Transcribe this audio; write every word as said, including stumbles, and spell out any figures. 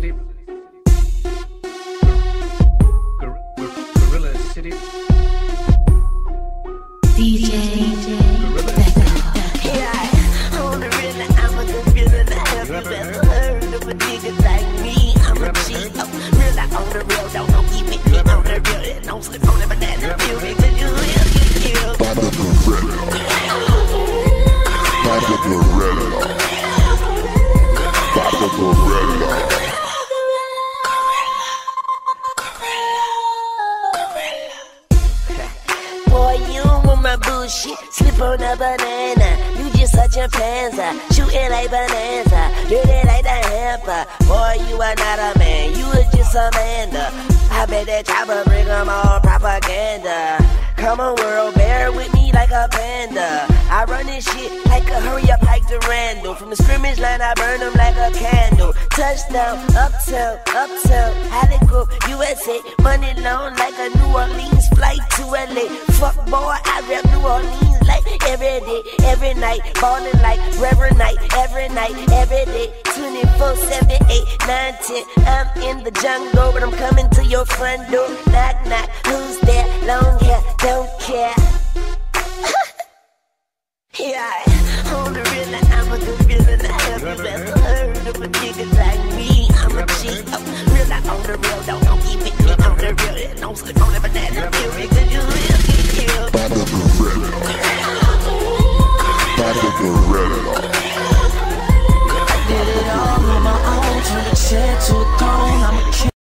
City. Gorilla City. D J Yeah, on the real, I'm a good feeling. Have you ever heard of a nigga like me? I'm a G. Oh, real, on the real, don't don't keep it me on the real. Don't slip on the banana peel because you will get killed. By the gorilla. By the gorilla. By the gorilla. Boy, you want my bullshit, slip on a banana. You just such a panza, shooting like bonanza, dirty like the hamper. Boy, you are not a man, you are just a Amanda. I bet that chopper bring them all propaganda. Come on world, bear with me like a panda. I run this shit like a hurry up hike to Randall. From the scrimmage line I burn them like a candle. Touchdown, uptown, uptown, Hollywood, U S A. Money long like a New Orleans flight to L A. Fuck boy, I rep New Orleans like every day, every night. Ballin' like Reverend Night, every night, every day. twenty-four, seven, eight, nine, ten. I'm in the jungle, but I'm coming to your front door. Knock, knock, who's there? Long hair, don't care. Yeah, on the real, I'm a good feeling. Have you ever heard of a nigga like me? I'm a G. Oh, real, on the real, don't, don't keep it me on the real. Don't slip on the banana peel because you will get killed. By the gorilla. By the gorilla. I did it all on my own, turned a chair to a throne. I'm a king.